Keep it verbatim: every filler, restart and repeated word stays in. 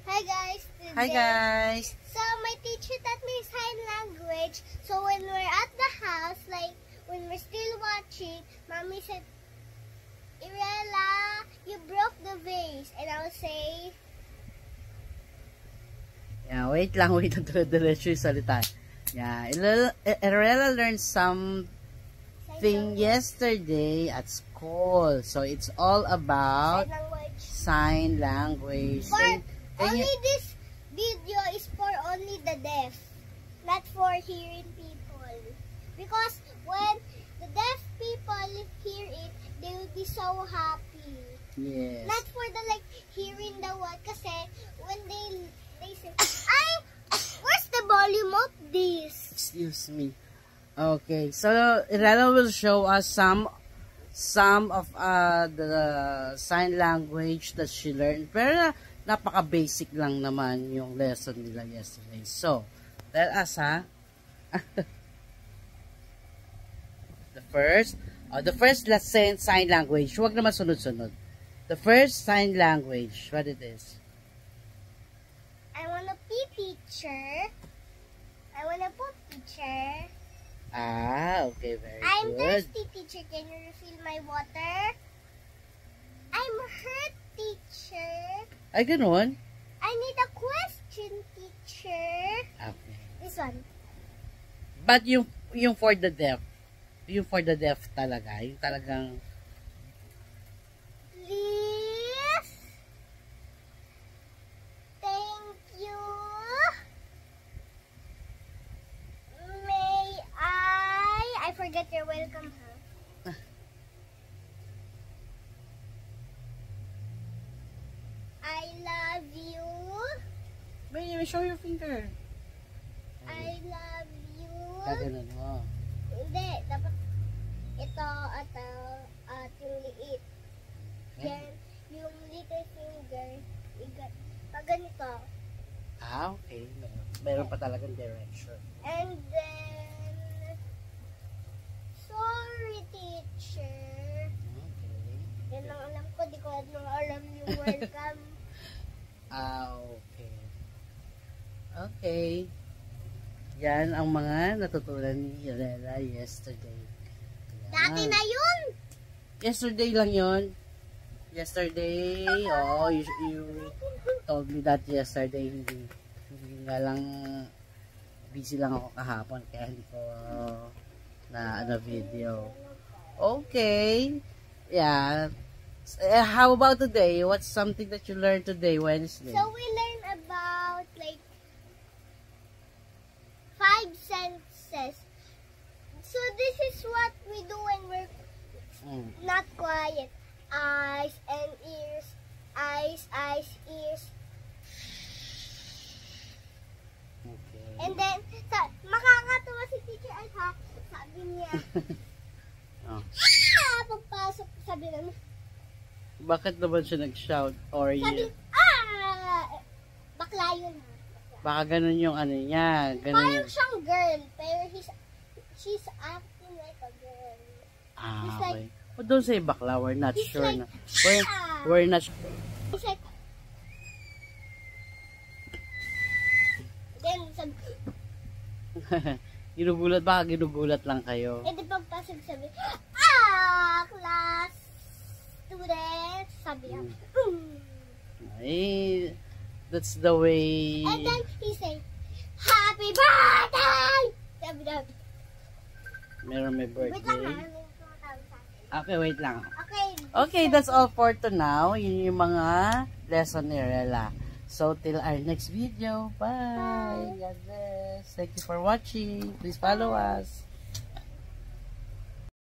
Hi guys! Today, Hi guys! So my teacher taught me sign language. So when we're at the house, like when we're still watching, Mommy said, Irela, you broke the vase. And I will say, Yeah, wait lang, wait lang, dire-diretso yung salita. Yeah, Irela learned something yesterday at school. So it's all about sign language. Sign language. For, Can, can only you, this video is for only the deaf, not for hearing people. Because when the deaf people hear it, they will be so happy. yes. Not for the like hearing the word. Kasi when they they say, "Ay, where's the volume of this?" Excuse me. Okay, so Irela will show us some some of uh, the sign language that she learned. Pero napaka-basic lang naman yung lesson nila yesterday. So, tell us ha. the first, oh, the first lesson sign language. Huwag naman sunod-sunod. The first sign language, what it is? I wanna pee, teacher. I wanna poop, teacher. Ah, okay, very I'm good. thirsty, teacher. Can you refill my water? I'm hurt, teacher. Ay, ganun? I need a question, teacher. Okay. This one. But yung, yung for the deaf, yung for the deaf talaga, yung talagang, Please. Thank you. May I... I forget your welcome, huh? I love you. may show your finger. I love you. Kaganon mo. Hindi, dapat ito at uh, at yung liit. Yan, yung little finger, igat. Pag ganito. Ah, okay. Meron, meron pa talagang direction. And then, sorry teacher. Okay. Yan ang alam ko, di ko ano alam yung welcome. Ah, okay. Okay. Yan ang mga natutunan ni Irela yesterday. Yan. Dati na yun! Yesterday lang yon. Yesterday, oh, you, you told me that yesterday. Hindi, hindi nga lang, busy lang ako kahapon, kaya hindi ko uh, na ano video. Okay. Yeah. Uh, how about today? What's something that you learned today, Wednesday? So we learn about like five senses. So this is what we do when we're Mm. not quiet. Eyes and ears. Eyes, eyes, ears. Okay. And then, sa, makakatawa si Teacher Alha, sabi niya, Oh. ah! Pagpasok, sabi naman, Bakit naman siya nag-shout? Or sabi, you, ah! Bakla yun ha. Bakla. baka ganun yung ano niya. Ganun Parang yung, siyang girl, pero he's, she's acting like a girl. ah, he's okay. like- Well, don't say bakla. We're not He's sure like, na. We're, ah! we're not sure. He's like, then sabi, Ginugulat, baka ginugulat lang kayo. eh di pagpasok sabi, ah! Class students, sabi niya, mm. Ay, that's the way. And then he say, happy birthday! Sabi na, Meron may wait lang ha, birthday. may tumatawag sa akin. Okay, wait lang. Okay. Okay, that's all for to now. Yun yung mga lesson ni Irela. So, till our next video. Bye. God bless. Thank you for watching. Please follow us.